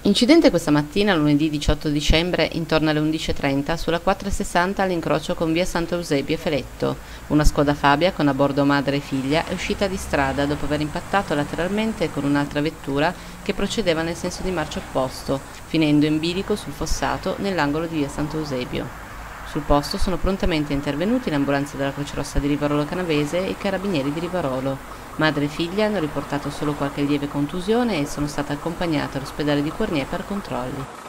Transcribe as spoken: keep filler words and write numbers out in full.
Incidente questa mattina, lunedì diciotto dicembre, intorno alle undici e trenta, sulla quattrocentosessanta all'incrocio con via Sant'Eusebio e Feletto. Una Skoda Fabia con a bordo madre e figlia è uscita di strada dopo aver impattato lateralmente con un'altra vettura che procedeva nel senso di marcia opposto, finendo in bilico sul fossato nell'angolo di via Sant'Eusebio. Sul posto sono prontamente intervenuti l'ambulanza della Croce Rossa di Rivarolo Canavese e i carabinieri di Rivarolo. Madre e figlia hanno riportato solo qualche lieve contusione e sono state accompagnate all'ospedale di Cournier per controlli.